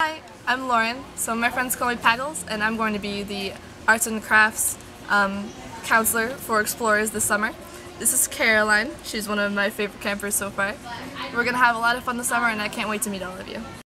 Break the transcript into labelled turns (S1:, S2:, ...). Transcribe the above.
S1: Hi, I'm Lauren. So my friends call me Paggles, and I'm going to be the arts and crafts counselor for explorers this summer. This is Caroline. She's one of my favorite campers so far. We're going to have a lot of fun this summer, and I can't wait to meet all of you.